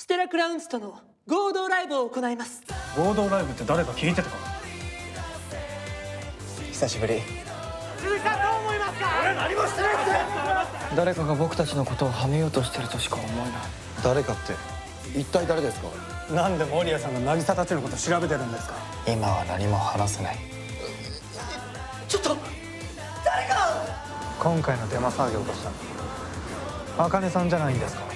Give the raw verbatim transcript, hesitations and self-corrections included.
ステラクラウンズとの合同ライブを行います。 合同ライブって誰か聞いてたか？ 久しぶり。 鈴木さんどう思いますか？ 俺何もしてないって。 誰かが僕たちのことをはめようとしてるとしか思えない。 誰かって一体誰ですか？ なんで守屋さんが渚たちのこと調べてるんですか？ 今は何も話せない。 ちょっと誰か！ 今回のデマ騒ぎを起こしたの茜さんじゃないんですか？